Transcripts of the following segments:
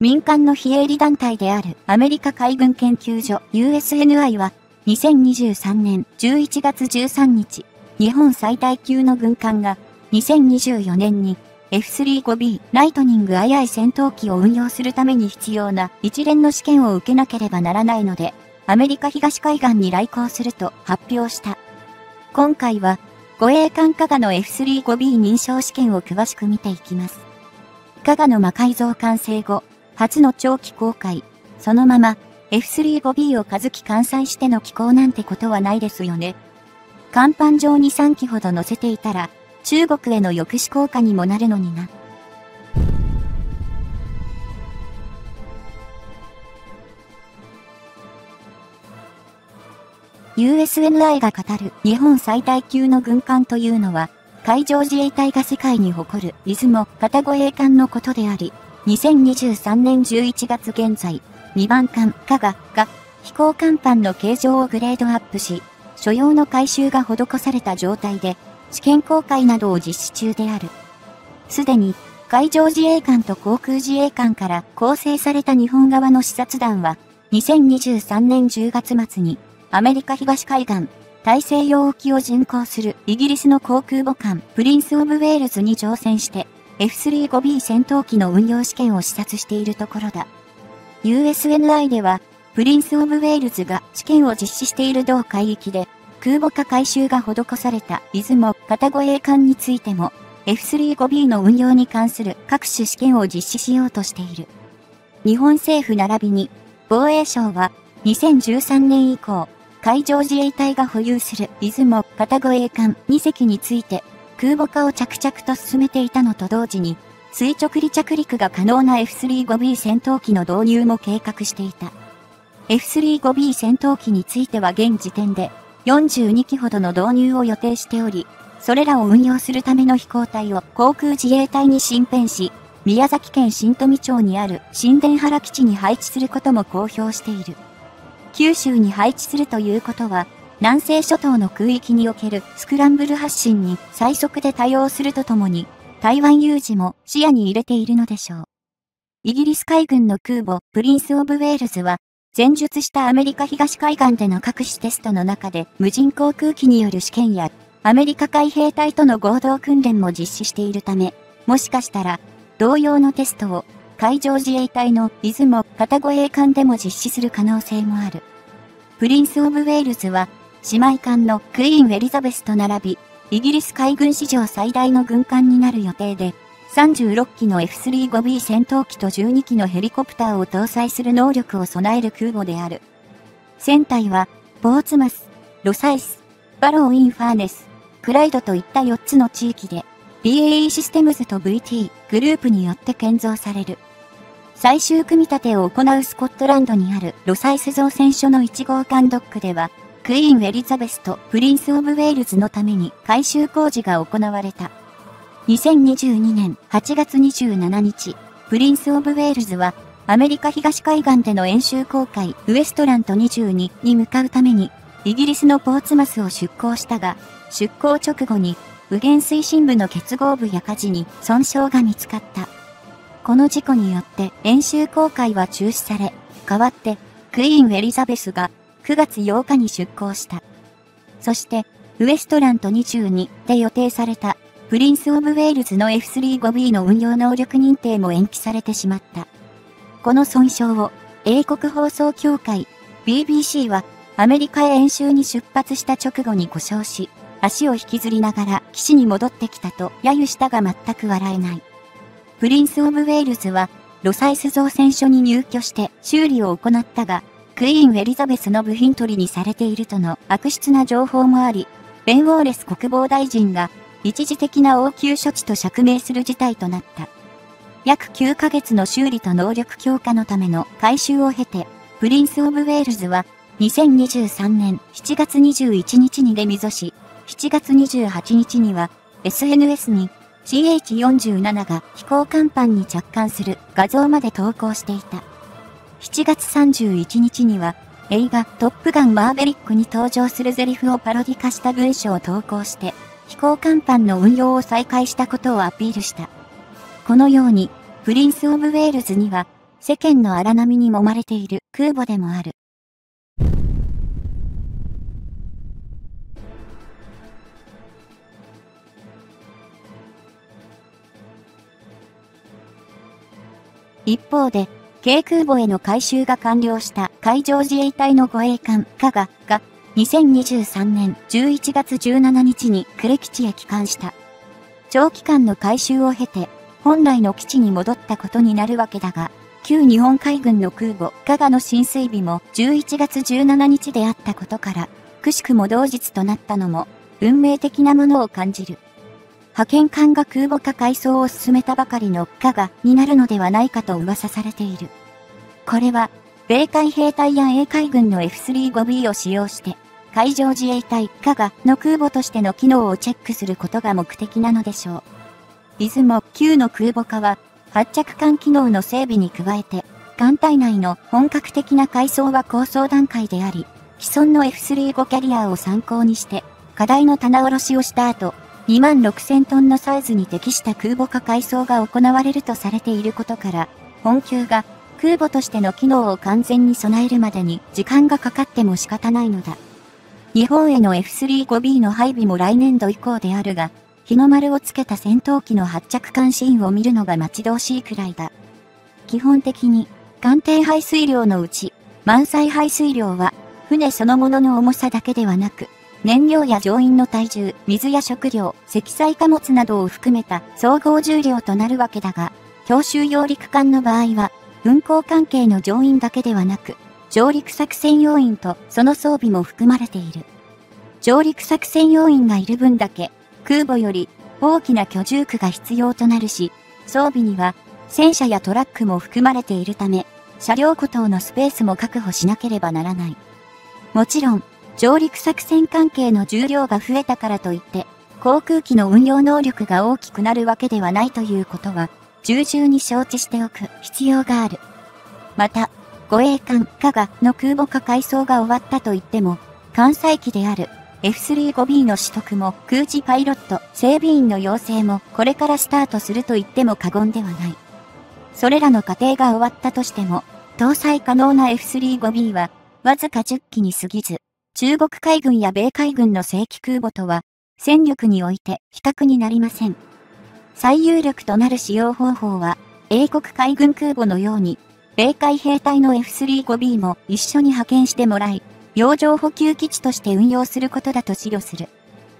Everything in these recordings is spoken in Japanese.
民間の非営利団体であるアメリカ海軍研究所 USNI は2023年11月13日、日本最大級の軍艦が2024年に F-35B ライトニングII戦闘機を運用するために必要な一連の試験を受けなければならないので、アメリカ東海岸に来航すると発表した。今回は、護衛艦加賀の F-35B 認証試験を詳しく見ていきます。加賀の魔改造完成後、初の長期航海、そのまま F-35B を数機艦載しての寄港なんてことはないですよね。甲板上に3機ほど乗せていたら、中国への抑止効果にもなるのにな。USNI が語る日本最大級の軍艦というのは、海上自衛隊が世界に誇る出雲型護衛艦のことであり、2023年11月現在、2番艦加賀が飛行甲板の形状をグレードアップし、所要の改修が施された状態で、試験航海などを実施中である。すでに、海上自衛艦と航空自衛艦から構成された日本側の視察団は、2023年10月末に、アメリカ東海岸、大西洋沖を巡航するイギリスの航空母艦プリンス・オブ・ウェールズに乗船して F-35B 戦闘機の運用試験を視察しているところだ。USNI では、プリンス・オブ・ウェールズが試験を実施している同海域で空母化改修が施された出雲型護衛艦についても F-35B の運用に関する各種試験を実施しようとしている。日本政府並びに防衛省は2013年以降、海上自衛隊が保有する出雲型護衛艦2隻について空母化を着々と進めていたのと同時に垂直離着陸が可能な F-35B 戦闘機の導入も計画していた。F-35B 戦闘機については現時点で42機ほどの導入を予定しており、それらを運用するための飛行隊を航空自衛隊に進編し、宮崎県新富町にある新田原基地に配置することも公表している。九州に配置するということは、南西諸島の空域におけるスクランブル発進に最速で対応するとともに、台湾有事も視野に入れているのでしょう。イギリス海軍の空母プリンス・オブ・ウェールズは、前述したアメリカ東海岸での各種テストの中で無人航空機による試験や、アメリカ海兵隊との合同訓練も実施しているため、もしかしたら、同様のテストを、海上自衛隊の出雲型護衛艦でも実施する可能性もある。プリンス・オブ・ウェールズは、姉妹艦のクイーン・エリザベスと並び、イギリス海軍史上最大の軍艦になる予定で、36機の F-35B 戦闘機と12機のヘリコプターを搭載する能力を備える空母である。船体は、ポーツマス、ロサイス、バロー・イン・ファーネス、クライドといった4つの地域で、BAE システムズと VT グループによって建造される。最終組み立てを行うスコットランドにあるロサイス造船所の1号艦ドックでは、クイーン・エリザベスとプリンス・オブ・ウェールズのために改修工事が行われた。2022年8月27日、プリンス・オブ・ウェールズは、アメリカ東海岸での演習航海ウエストラント22に向かうために、イギリスのポーツマスを出港したが、出港直後に、右舷推進部の結合部や舵に損傷が見つかった。この事故によって演習航海は中止され、代わってクイーン・エリザベスが9月8日に出港した。そして、ウエストラント22で予定されたプリンス・オブ・ウェールズの F-35B の運用能力認定も延期されてしまった。この損傷を英国放送協会 BBC はアメリカへ演習に出発した直後に故障し、足を引きずりながら基地に戻ってきたと揶揄したが全く笑えない。プリンス・オブ・ウェールズは、ロサイス造船所に入居して修理を行ったが、クイーン・エリザベスの部品取りにされているとの悪質な情報もあり、ベン・ウォーレス国防大臣が一時的な応急処置と釈明する事態となった。約9ヶ月の修理と能力強化のための改修を経て、プリンス・オブ・ウェールズは、2023年7月21日にレミゾし、7月28日には SNS にCH-47 が飛行甲板に着艦する画像まで投稿していた。7月31日には映画トップガンマーヴェリックに登場するセリフをパロディ化した文章を投稿して飛行甲板の運用を再開したことをアピールした。このようにプリンス・オブ・ウェールズには世間の荒波に揉まれている空母でもある。一方で、軽空母への改修が完了した海上自衛隊の護衛艦加賀が2023年11月17日に呉基地へ帰還した。長期間の改修を経て、本来の基地に戻ったことになるわけだが、旧日本海軍の空母加賀の進水日も11月17日であったことから、くしくも同日となったのも、運命的なものを感じる。派遣艦が空母化改装を進めたばかりの加賀になるのではないかと噂されている。これは、米海兵隊や英海軍の F35B を使用して、海上自衛隊加賀の空母としての機能をチェックすることが目的なのでしょう。出雲旧の空母化は、発着艦機能の整備に加えて、艦隊内の本格的な改装は構想段階であり、既存の F35 キャリアを参考にして、課題の棚卸しをした後、26,000トンのサイズに適した空母化改装が行われるとされていることから、本級が空母としての機能を完全に備えるまでに時間がかかっても仕方ないのだ。日本への F35B の配備も来年度以降であるが、日の丸をつけた戦闘機の発着艦シーンを見るのが待ち遠しいくらいだ。基本的に、艦艇排水量のうち、満載排水量は、船そのものの重さだけではなく、燃料や乗員の体重、水や食料、積載貨物などを含めた総合重量となるわけだが、強襲揚陸艦の場合は、運航関係の乗員だけではなく、上陸作戦要員とその装備も含まれている。上陸作戦要員がいる分だけ、空母より大きな居住区が必要となるし、装備には戦車やトラックも含まれているため、車両庫等のスペースも確保しなければならない。もちろん、上陸作戦関係の重量が増えたからといって、航空機の運用能力が大きくなるわけではないということは、重々に承知しておく必要がある。また、護衛艦加賀の空母化改装が終わったといっても、艦載機である F35B の取得も空自パイロット整備員の養成もこれからスタートすると言っても過言ではない。それらの過程が終わったとしても、搭載可能な F35B はわずか10機に過ぎず、中国海軍や米海軍の正規空母とは、戦力において比較になりません。最有力となる使用方法は、英国海軍空母のように、米海兵隊の F35B も一緒に派遣してもらい、洋上補給基地として運用することだと思慮する。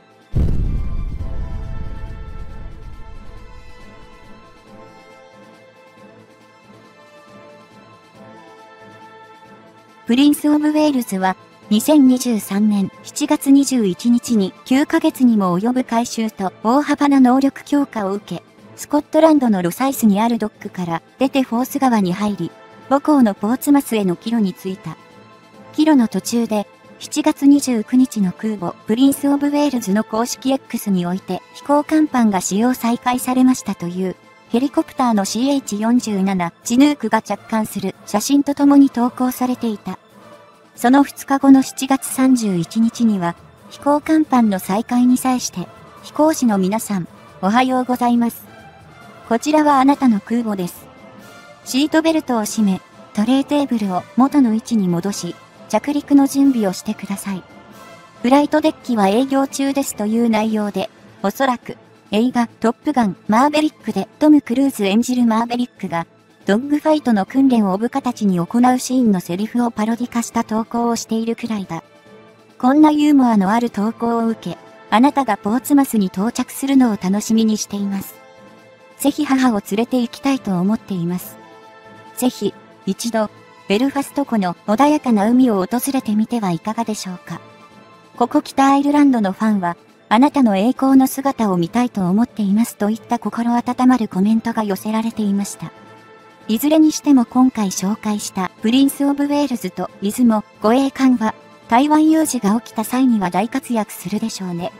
プリンス・オブ・ウェールズは、2023年7月21日に9ヶ月にも及ぶ改修と大幅な能力強化を受け、スコットランドのロサイスにあるドックから出てフォース川に入り、母港のポーツマスへの帰路に着いた。帰路の途中で、7月29日の空母プリンス・オブ・ウェールズの公式 X において飛行甲板が使用再開されましたという、ヘリコプターの CH-47 チヌークが着艦する写真とともに投稿されていた。その2日後の7月31日には、飛行甲板の再開に際して、飛行士の皆さん、おはようございます。こちらはあなたの空母です。シートベルトを締め、トレーテーブルを元の位置に戻し、着陸の準備をしてください。フライトデッキは営業中ですという内容で、おそらく、映画トップガンマーベリックでトム・クルーズ演じるマーベリックが、ドッグファイトの訓練を部下たちに行うシーンのセリフをパロディ化した投稿をしているくらいだ。こんなユーモアのある投稿を受け、あなたがポーツマスに到着するのを楽しみにしています。ぜひ母を連れて行きたいと思っています。ぜひ、一度、ベルファスト湖の穏やかな海を訪れてみてはいかがでしょうか。ここ北アイルランドのファンは、あなたの栄光の姿を見たいと思っていますといった心温まるコメントが寄せられていました。いずれにしても今回紹介したプリンス・オブ・ウェールズと出雲護衛艦は台湾有事が起きた際には大活躍するでしょうね。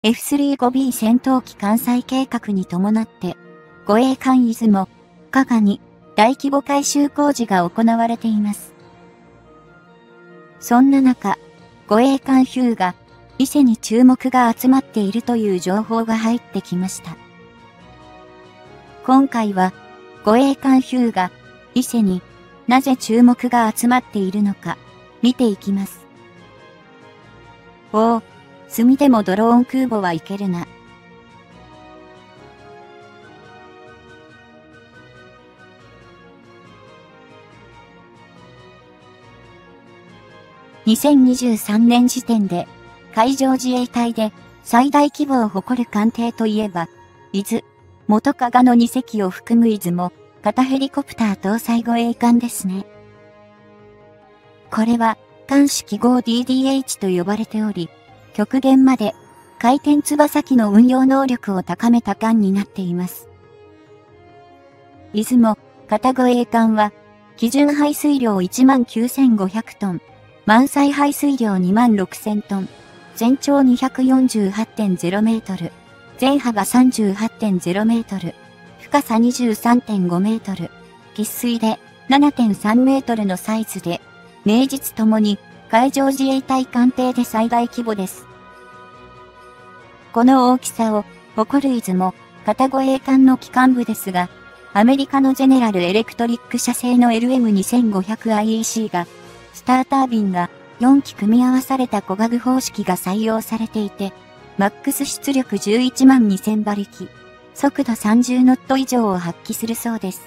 F-35B 戦闘機艦載計画に伴って、護衛艦出雲、加賀に大規模改修工事が行われています。そんな中、護衛艦ヒューが伊勢に注目が集まっているという情報が入ってきました。今回は護衛艦ヒューが伊勢になぜ注目が集まっているのか見ていきます。おお、墨でもドローン空母はいけるな。2023年時点で海上自衛隊で最大規模を誇る艦艇といえば、伊豆、元加賀の2隻を含む出雲、型ヘリコプター搭載護衛艦ですね。これは、艦種記号 DDH と呼ばれており、極限まで回転翼機の運用能力を高めた艦になっています。出雲、型護衛艦は、基準排水量 19,500 トン、満載排水量 26,000 トン、全長 248.0 メートル、全幅 38.0 メートル、深さ 23.5 メートル、喫水で 7.3 メートルのサイズで、名実ともに海上自衛隊艦艇で最大規模です。この大きさを誇る出雲、型護衛艦の機関部ですが、アメリカのゼネラルエレクトリック社製の LM2500IEC が、スタータービンが4機組み合わされた小型方式が採用されていて、マックス出力112,000馬力、速度30ノット以上を発揮するそうです。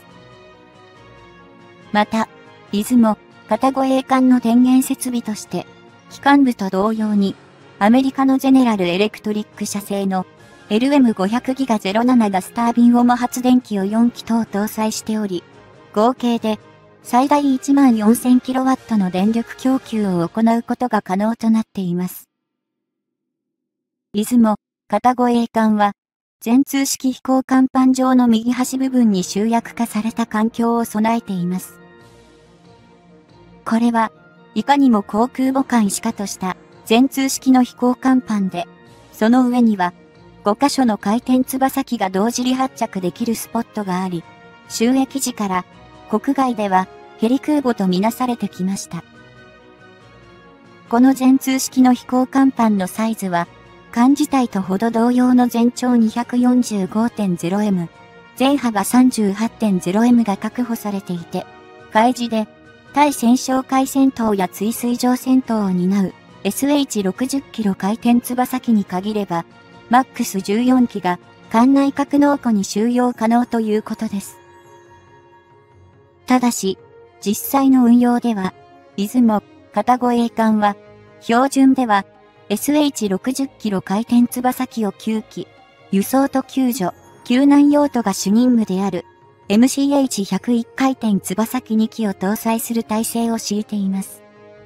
また、出雲、型護衛艦の電源設備として、機関部と同様に、アメリカのゼネラルエレクトリック社製の LM500 ギガ07ガスタービンオモ発電機を4機等搭載しており、合計で最大 14,000kW の電力供給を行うことが可能となっています。出雲、型護衛艦は、全通式飛行甲板上の右端部分に集約化された環境を備えています。これは、いかにも航空母艦しかとした全通式の飛行甲板で、その上には、5カ所の回転翼機が同時離発着できるスポットがあり、就役時から国外ではヘリ空母とみなされてきました。この全通式の飛行甲板のサイズは、艦自体とほど同様の全長 245.0m、全幅 38.0m が確保されていて、海自で対戦哨戒戦闘や追水上戦闘を担う SH60 キロ回転翼機に限れば、マックス14機が艦内格納庫に収容可能ということです。ただし、実際の運用では、出雲、型護衛艦は、標準では、SH60 キロ回転翼機を9機、輸送と救助、救難用途が主任務である、MCH101 回転翼機2機を搭載する体制を敷いています。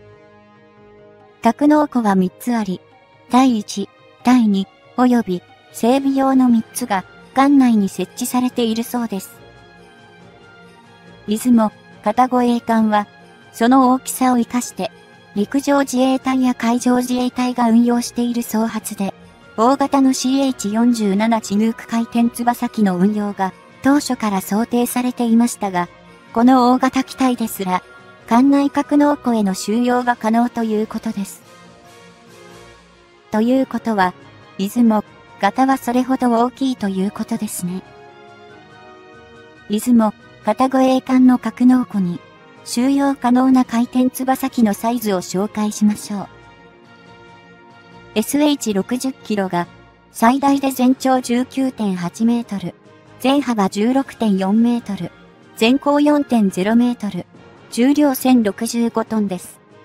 格納庫は3つあり、第1、第2、及び整備用の3つが艦内に設置されているそうです。出雲、型護衛艦は、その大きさを活かして、陸上自衛隊や海上自衛隊が運用している総発で、大型の CH47 チヌーク回転翼機の運用が当初から想定されていましたが、この大型機体ですら、艦内格納庫への収容が可能ということです。ということは、出雲、型はそれほど大きいということですね。出雲、型護衛艦の格納庫に、収容可能な回転翼機のサイズを紹介しましょう。SH60 キロが、最大で全長 19.8 メートル、全幅 16.4 メートル、全高 4.0 メートル、重量 1065 トンです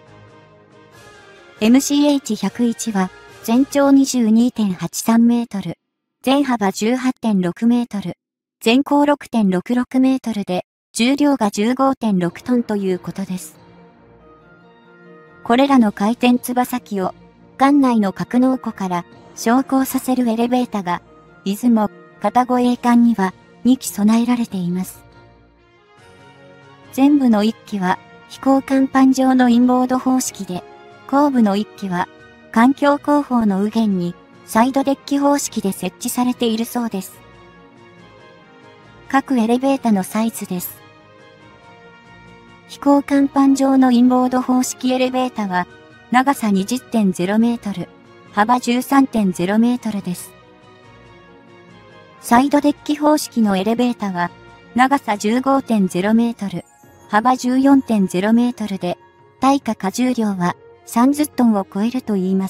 。MCH101 は、全長 22.83 メートル、全幅 18.6 メートル、全高 6.66 メートルで、重量が 15.6 トンということです。これらの回転翼機を、艦内の格納庫から昇降させるエレベータが、出雲、型護衛艦には2機備えられています。前部の1機は、飛行甲板上のインボード方式で、後部の1機は、環境広報の右舷に、 サイドデッキ方式で設置されているそうです。各エレベータのサイズです。飛行甲板上のインボード方式エレベータは、長さ 20.0 メートル、幅 13.0 メートルです。サイドデッキ方式のエレベータは、長さ 15.0 メートル、幅 14.0 メートルで、対価荷重量は30トンを超えるといいます。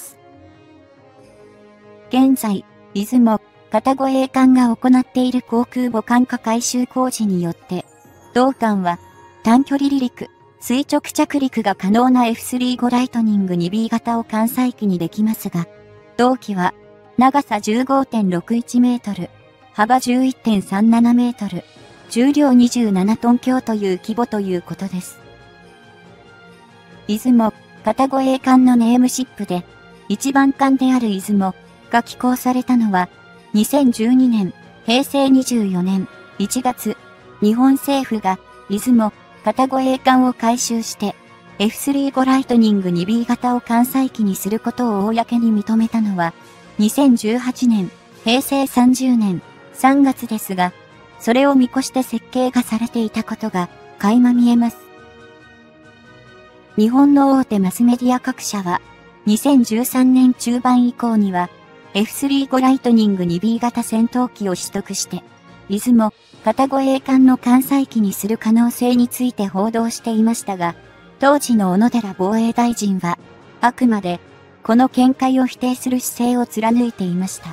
現在、出雲、片越栄艦が行っている航空母艦化改修工事によって、同艦は短距離離陸、垂直着陸が可能な F35 ライトニング 2B 型を艦載機にできますが、同機は長さ 15.61 メートル、幅 11.37 メートル、重量27トン強という規模ということです。出雲、片越栄艦のネームシップで、一番艦である出雲が寄港されたのは、2012年、平成24年1月、日本政府が出雲、片越栄艦を改修して、F35 ライトニング 2B 型を艦載機にすることを公に認めたのは、2018年、平成30年3月ですが、それを見越して設計がされていたことが垣間見えます。日本の大手マスメディア各社は、2013年中盤以降には、F35 ライトニング 2B 型戦闘機を取得して、出雲、片越栄艦の艦載機にする可能性について報道していましたが、当時の小野寺防衛大臣は、あくまで、この見解を否定する姿勢を貫いていました。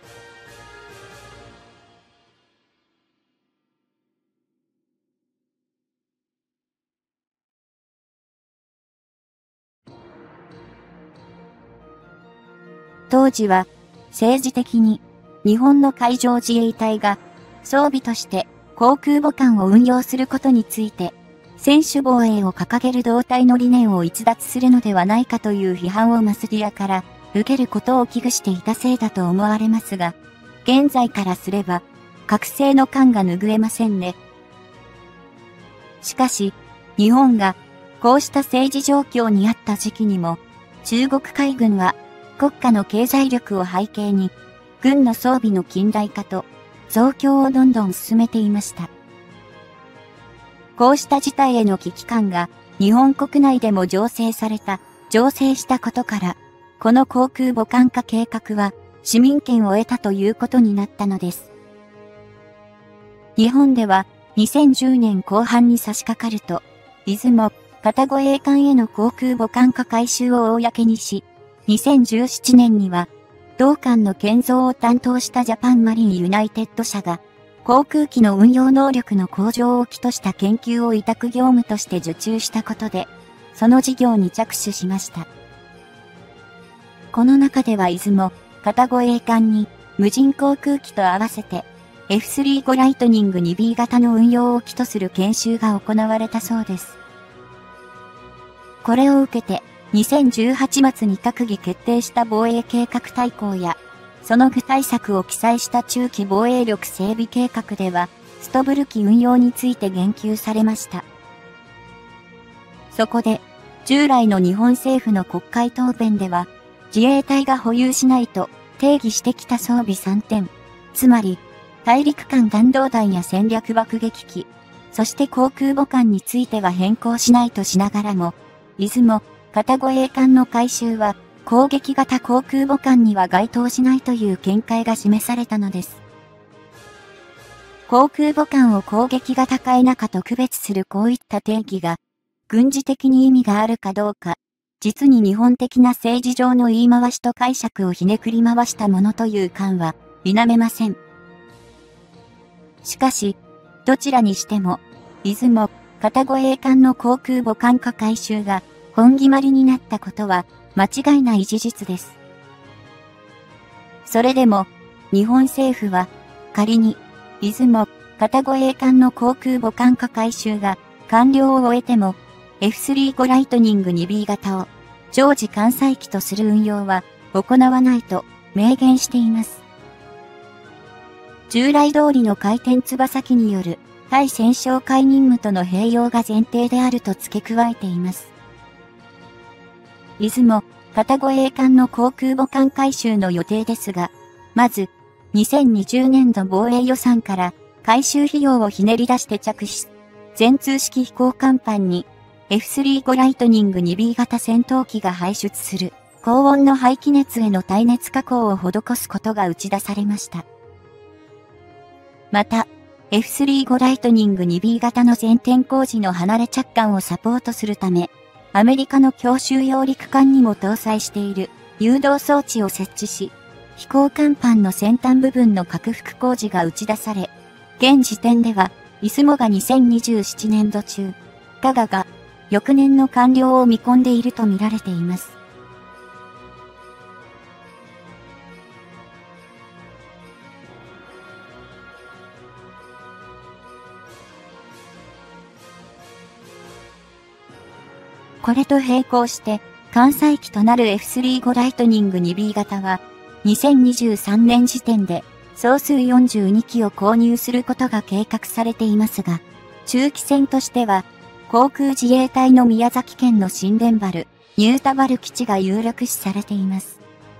当時は政治的に日本の海上自衛隊が装備として航空母艦を運用することについて専守防衛を掲げる同体の理念を逸脱するのではないかという批判をマスディアから受けることを危惧していたせいだと思われますが、現在からすれば覚醒の感が拭えませんね。しかし、日本がこうした政治状況にあった時期にも中国海軍は国家の経済力を背景に、軍の装備の近代化と増強をどんどん進めていました。こうした事態への危機感が日本国内でも醸成したことから、この航空母艦化計画は市民権を得たということになったのです。日本では2010年後半に差し掛かると、出雲、片越栄艦への航空母艦化改修を公にし、2017年には、同艦の建造を担当したジャパンマリンユナイテッド社が、航空機の運用能力の向上を基とした研究を委託業務として受注したことで、その事業に着手しました。この中では出雲、片越栄艦に無人航空機と合わせて F35 ライトニング 2B 型の運用を基とする研修が行われたそうです。これを受けて、2018末に閣議決定した防衛計画大綱や、その具体策を記載した中期防衛力整備計画では、ストブル機運用について言及されました。そこで、従来の日本政府の国会答弁では、自衛隊が保有しないと定義してきた装備3点、つまり、大陸間弾道弾や戦略爆撃機、そして航空母艦については変更しないとしながらも、出雲、片越栄艦の改修は攻撃型航空母艦には該当しないという見解が示されたのです。航空母艦を攻撃型か否かと区別するこういった定義が軍事的に意味があるかどうか、実に日本的な政治上の言い回しと解釈をひねくり回したものという感は否めません。しかし、どちらにしても、出雲、片越栄艦の航空母艦化改修が本決まりになったことは間違いない事実です。それでも、日本政府は仮に出雲、片越栄艦の航空母艦化改修が完了を終えても F35 ライトニング 2B 型を常時艦載機とする運用は行わないと明言しています。従来通りの回転翼機による対戦哨戒任務との併用が前提であると付け加えています。出雲、 片護衛艦の航空母艦改修の予定ですが、まず、2020年度防衛予算から改修費用をひねり出して着手。全通式飛行甲板に F-35 ライトニング 2B 型戦闘機が排出する高温の排気熱への耐熱加工を施すことが打ち出されました。また、F-35 ライトニング 2B 型の前転工事の離れ着艦をサポートするため、アメリカの強襲揚陸艦にも搭載している誘導装置を設置し、飛行甲板の先端部分の拡幅工事が打ち出され、現時点では、出雲が2027年度中、加賀が翌年の完了を見込んでいると見られています。これと並行して、艦載機となる F-35 ライトニング 2B 型は、2023年時点で総数42機を購入することが計画されていますが、中期戦としては、航空自衛隊の宮崎県の新田原、新田原基地が有力視されています。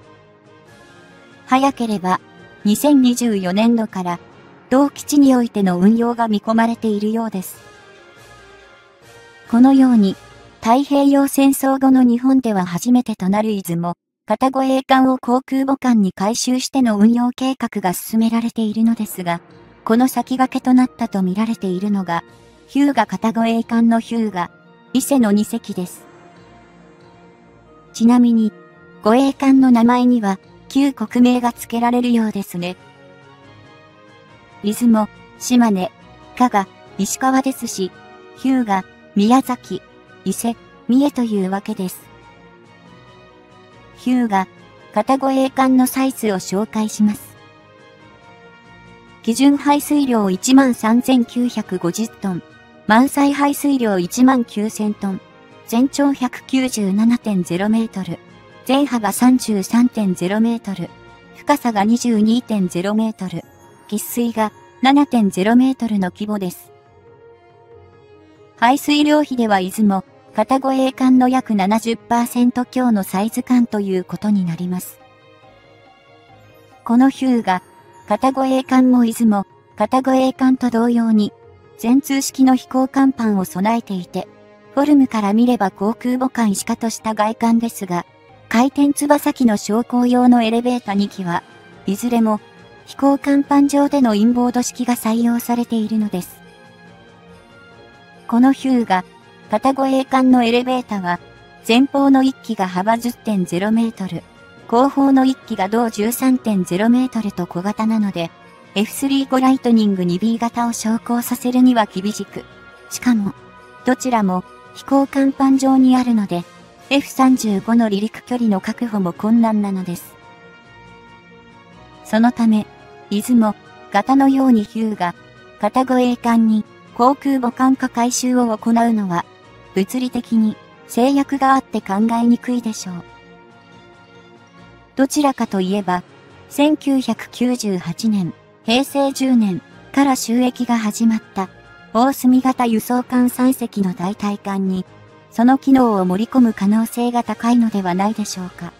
早ければ、2024年度から、同基地においての運用が見込まれているようです。このように、太平洋戦争後の日本では初めてとなる出雲、片護衛艦を航空母艦に改修しての運用計画が進められているのですが、この先駆けとなったと見られているのが、日向片護衛艦の日向、伊勢の2隻です。ちなみに、護衛艦の名前には、旧国名が付けられるようですね。出雲、島根、加賀、石川ですし、日向、宮崎、伊勢、三重というわけです。日向、片護衛艦のサイズを紹介します。基準排水量 13,950 トン、満載排水量 19,000 トン、全長 197.0 メートル、全幅 33.0 メートル、深さが 22.0 メートル、喫水が 7.0 メートルの規模です。排水量比では出雲、片護衛艦の約 70% 強のサイズ感ということになります。この日向、片護衛艦も出雲、片護衛艦と同様に、全通式の飛行甲板を備えていて、フォルムから見れば航空母艦しかとした外観ですが、回転翼機の昇降用のエレベータ2機は、いずれも飛行甲板上でのインボード式が採用されているのです。この日向、片護衛艦のエレベータは、前方の1機が幅 10.0 メートル、後方の1機が同 13.0 メートルと小型なので、F-35 ライトニング 2B 型を昇降させるには厳しく、しかも、どちらも飛行甲板上にあるので、F-35 の離陸距離の確保も困難なのです。そのため、出雲、型のように日向、片護衛艦に航空母艦化改修を行うのは、物理的に制約があって考えにくいでしょう。どちらかといえば、1998年、平成10年から収益が始まった大隅型輸送艦3隻の代替艦に、その機能を盛り込む可能性が高いのではないでしょうか。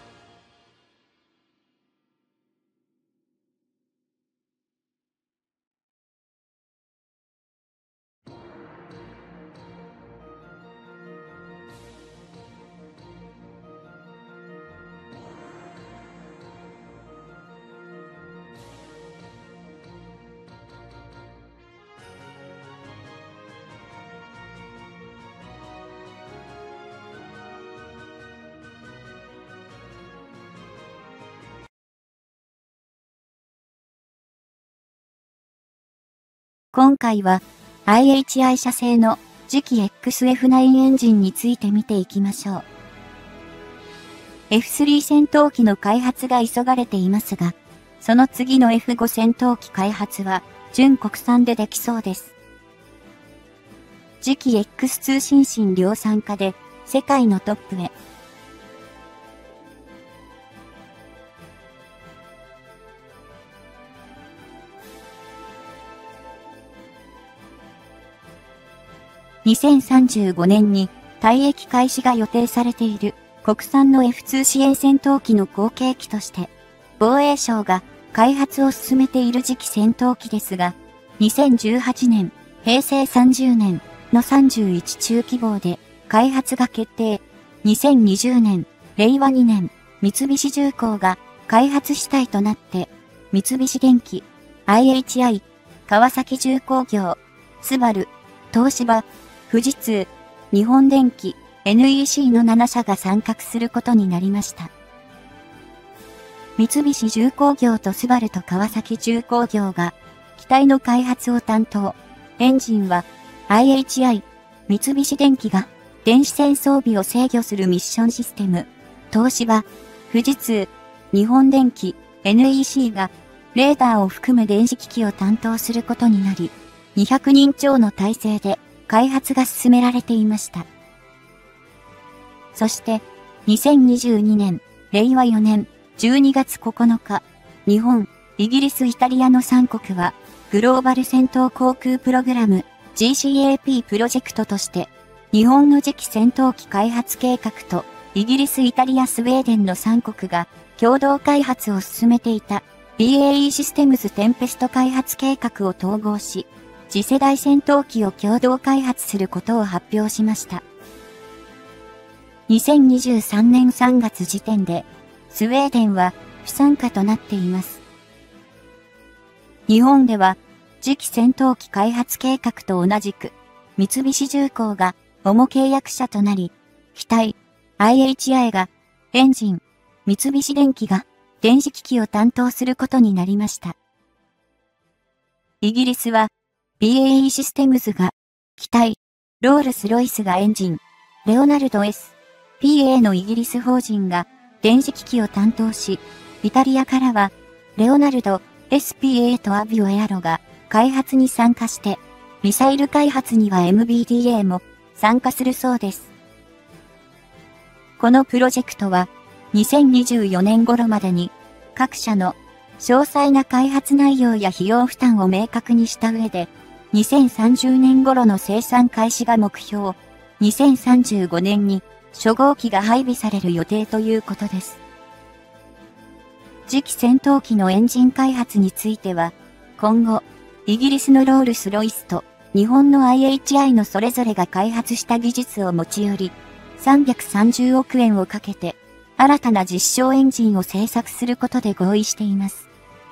今回は IHI 社製の次期 XF9 エンジンについて見ていきましょう。F3 戦闘機の開発が急がれていますが、その次の F5 戦闘機開発は純国産でできそうです。次期 X 通信針量産化で世界のトップへ。2035年に退役開始が予定されている国産の F2 支援戦闘機の後継機として、防衛省が開発を進めている次期戦闘機ですが、2018年、平成30年の31中期号で開発が決定。2020年、令和2年、三菱重工が開発主体となって、三菱電機、IHI、川崎重工業、スバル、東芝、富士通、日本電機、NEC の7社が参画することになりました。三菱重工業とスバルと川崎重工業が機体の開発を担当。エンジンは IHI、三菱電機が電子戦装備を制御するミッションシステム。東芝、富士通、日本電機、NEC がレーダーを含む電子機器を担当することになり、200人超の体制で開発が進められていました。そして、2022年、令和4年、12月9日、日本、イギリス、イタリアの3国は、グローバル戦闘航空プログラム GCAP プロジェクトとして、日本の次期戦闘機開発計画と、イギリス、イタリア、スウェーデンの3国が共同開発を進めていた BAE システムズテンペスト開発計画を統合し、次世代戦闘機を共同開発することを発表しました。2023年3月時点で、スウェーデンは不参加となっています。日本では、次期戦闘機開発計画と同じく、三菱重工が主契約者となり、機体、IHI がエンジン、三菱電機が電子機器を担当することになりました。イギリスは、BAE システムズが機体、ロールスロイスがエンジン、レオナルド S、PA のイギリス法人が電子機器を担当し、イタリアからは、レオナルド、SPA とアビオエアロが開発に参加して、ミサイル開発には MBDA も参加するそうです。このプロジェクトは、2024年頃までに、各社の詳細な開発内容や費用負担を明確にした上で、2030年頃の生産開始が目標、2035年に初号機が配備される予定ということです。次期戦闘機のエンジン開発については、今後、イギリスのロールスロイスと日本の IHI のそれぞれが開発した技術を持ち寄り、330億円をかけて、新たな実証エンジンを製作することで合意しています。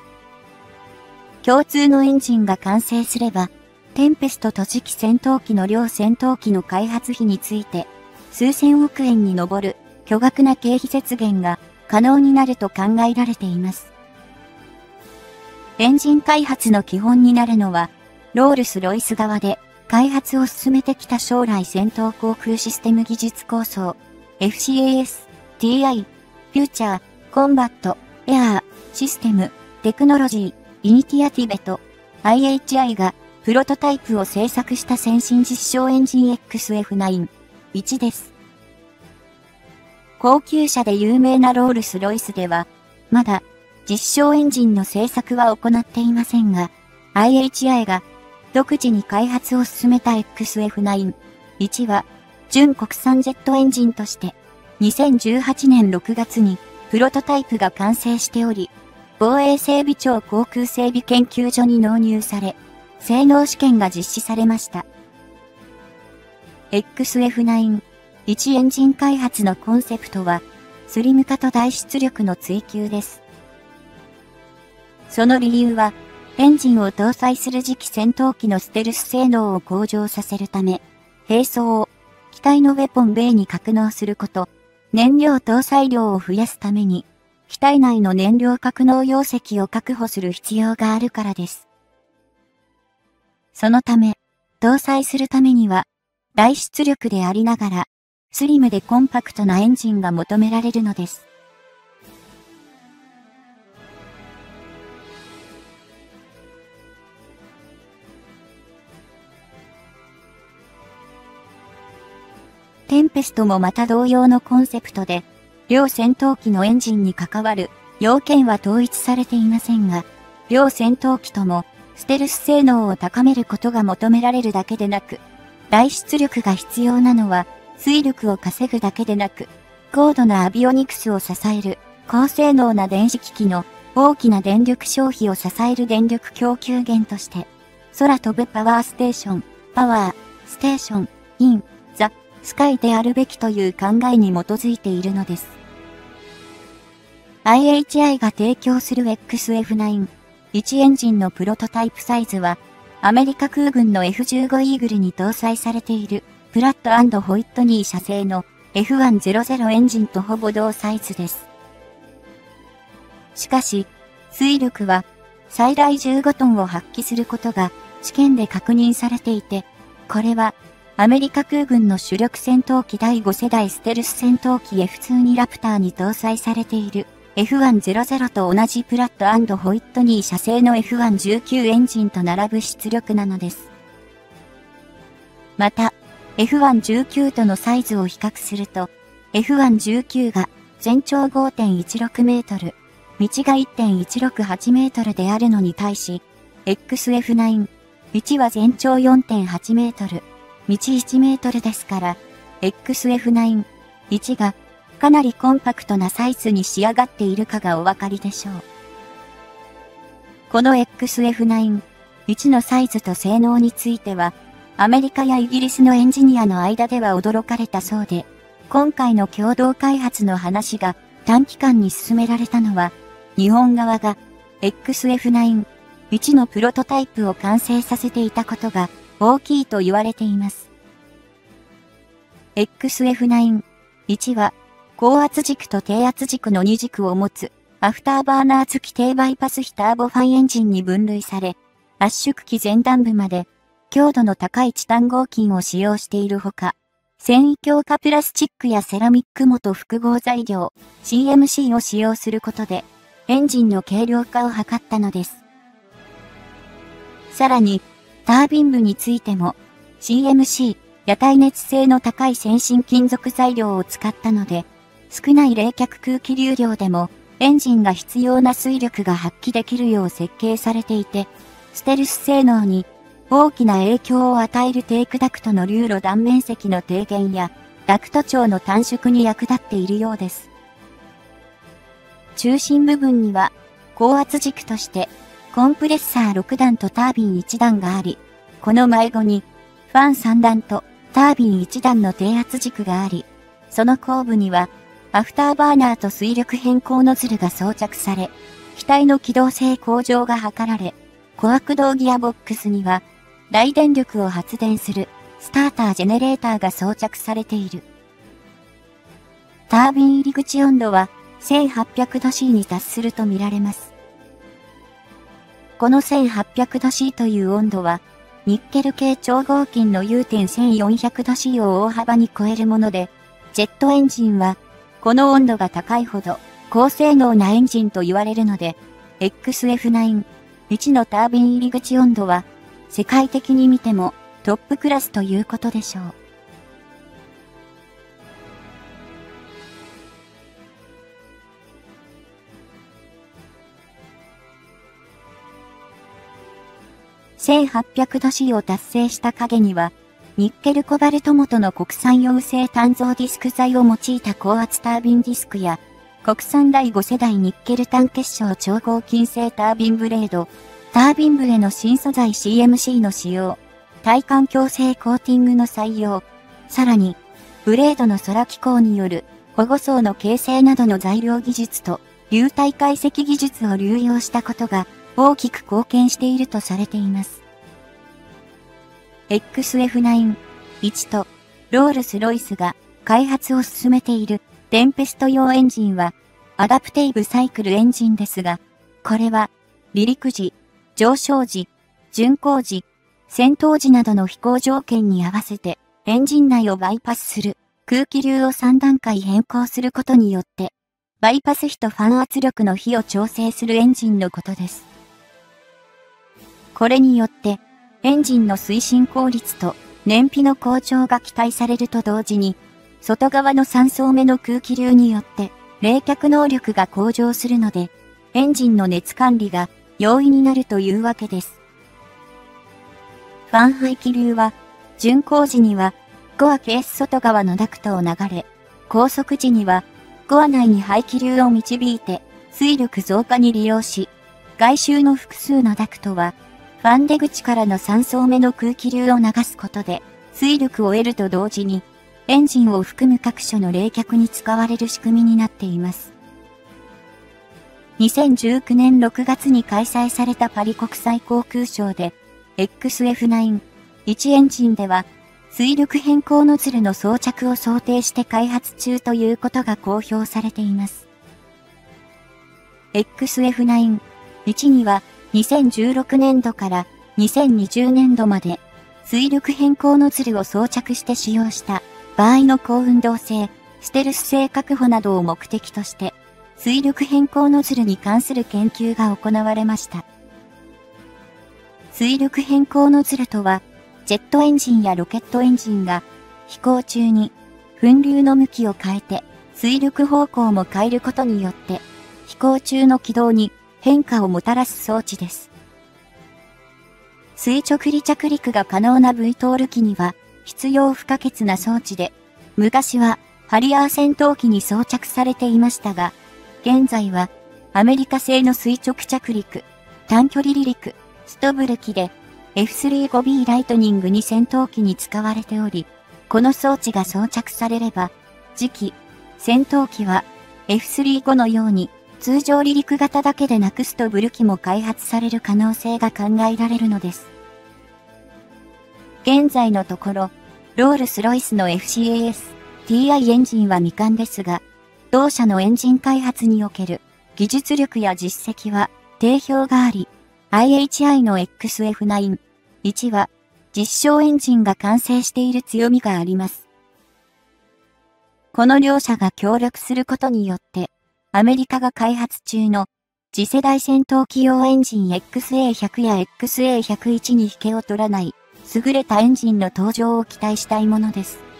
共通のエンジンが完成すれば、テンペストと次期戦闘機の両戦闘機の開発費について、数千億円に上る巨額な経費節減が可能になると考えられています。エンジン開発の基本になるのは、ロールスロイス側で開発を進めてきた将来戦闘航空システム技術構想、FCAS、TI、フューチャー、コンバット、エアー、システム、テクノロジー、イニティアティベと IHI がプロトタイプを製作した先進実証エンジン XF9、1です。高級車で有名なロールスロイスでは、まだ実証エンジンの製作は行っていませんが、IHI が独自に開発を進めた XF9、1は純国産ジェットエンジンとして、2018年6月にプロトタイプが完成しており、防衛整備庁航空整備研究所に納入され、性能試験が実施されました。XF9、1エンジン開発のコンセプトは、スリム化と大出力の追求です。その理由は、エンジンを搭載する次期戦闘機のステルス性能を向上させるため、兵装を機体のウェポンベイに格納すること、燃料搭載量を増やすために、機体内の燃料格納容積を確保する必要があるからです。そのため、搭載するためには、大出力でありながら、スリムでコンパクトなエンジンが求められるのです。テンペストもまた同様のコンセプトで、両戦闘機のエンジンに関わる要件は統一されていませんが、両戦闘機ともステルス性能を高めることが求められるだけでなく、大出力が必要なのは、推力を稼ぐだけでなく、 高度なアビオニクスを支える高性能な電子機器の大きな電力消費を支える電力供給源として、空飛ぶパワーステーション、パワーステーション、イン、ザ、スカイであるべきという考えに基づいているのです。IHI が提供する XF9、1エンジンのプロトタイプサイズは、アメリカ空軍の F15 イーグルに搭載されている、プラット&ホイットニー社製の F100 エンジンとほぼ同サイズです。しかし、推力は最大15トンを発揮することが試験で確認されていて、これはアメリカ空軍の主力戦闘機第5世代ステルス戦闘機 F2 ラプターに搭載されている F100 と同じプラット&ホイットニー社製の F119 エンジンと並ぶ出力なのです。また、F119 とのサイズを比較すると、F119 が全長 5.16 メートル、道が 1.168 メートルであるのに対し、XF9、道は全長 4.8 メートル、道1メートルですから、XF9、1がかなりコンパクトなサイズに仕上がっているかがお分かりでしょう。この XF9、1のサイズと性能については、アメリカやイギリスのエンジニアの間では驚かれたそうで、今回の共同開発の話が短期間に進められたのは、日本側が XF9、1のプロトタイプを完成させていたことが大きいと言われています。XF9、1は高圧軸と低圧軸の2軸を持つアフターバーナー付き低バイパス比ターボファンエンジンに分類され、圧縮機前段部まで強度の高いチタン合金を使用しているほか、繊維強化プラスチックやセラミック元複合材料 CMC を使用することで、エンジンの軽量化を図ったのです。さらに、タービン部についても CMC や耐熱性の高い先進金属材料を使ったので、少ない冷却空気流量でもエンジンが必要な推力が発揮できるよう設計されていて、ステルス性能に大きな影響を与えるテークダクトの流路断面積の低減やダクト長の短縮に役立っているようです。中心部分には高圧軸としてコンプレッサー6段とタービン1段があり、この迷子にファン3段とタービン1段の低圧軸があり、その後部にはアフターバーナーと水力変更ノズルが装着され、機体の機動性向上が図られ、小悪動ギアボックスには大電力を発電するスタータージェネレーターが装着されている。タービン入り口温度は1800度 C に達すると見られます。この1800度 C という温度は、ニッケル系超合金のU.1400 度 C を大幅に超えるもので、ジェットエンジンは、この温度が高いほど高性能なエンジンと言われるので、XF9、1のタービン入り口温度は、世界的に見てもトップクラスということでしょう。1800度 C を達成した影には、ニッケルコバルト元の国産溶性炭造ディスク材を用いた高圧タービンディスクや、国産第5世代ニッケル単結晶超合金製タービンブレード、タービン部への新素材 CMC の使用、耐環境性コーティングの採用、さらに、ブレードの空気口による保護層の形成などの材料技術と流体解析技術を流用したことが大きく貢献しているとされています。XF9、1とロールスロイスが開発を進めているテンペスト用エンジンはアダプティブサイクルエンジンですが、これは離陸時、上昇時、巡航時、戦闘時などの飛行条件に合わせてエンジン内をバイパスする空気流を3段階変更することによって、バイパス比とファン圧力の比を調整するエンジンのことです。これによって、エンジンの推進効率と燃費の向上が期待されると同時に、外側の3層目の空気流によって冷却能力が向上するので、エンジンの熱管理が容易になるというわけです。ファン排気流は、巡航時には、コアケース外側のダクトを流れ、 高速時には、コア内に排気流を導いて、推力増加に利用し、外周の複数のダクトは、ファン出口からの3層目の空気流を流すことで、推力を得ると同時に、エンジンを含む各所の冷却に使われる仕組みになっています。2019年6月に開催されたパリ国際航空ショーで、XF9-1 エンジンでは、推力変更ノズルの装着を想定して開発中ということが公表されています。XF9-1 には2016年度から2020年度まで推力変更ノズルを装着して使用した場合の高運動性、ステルス性確保などを目的として推力変更ノズルに関する研究が行われました。推力変更ノズルとは、ジェットエンジンやロケットエンジンが飛行中に噴流の向きを変えて推力方向も変えることによって飛行中の軌道に変化をもたらす装置です。垂直離着陸が可能な VTOL 機には必要不可欠な装置で、昔はハリアー戦闘機に装着されていましたが、現在はアメリカ製の垂直着陸、短距離離陸、ストブル機で F-35B ライトニングに戦闘機に使われており、この装置が装着されれば、次期戦闘機は F-35 のように通常離陸型だけでなくストブル機も開発される可能性が考えられるのです。現在のところ、ロールスロイスの FCAS-TI エンジンは未完ですが、同社のエンジン開発における技術力や実績は定評があり、IHI の XF9-1 は実証エンジンが完成している強みがあります。この両社が協力することによって、アメリカが開発中の次世代戦闘機用エンジン XA100 や XA101 に引けを取らない優れたエンジンの登場を期待したいものです。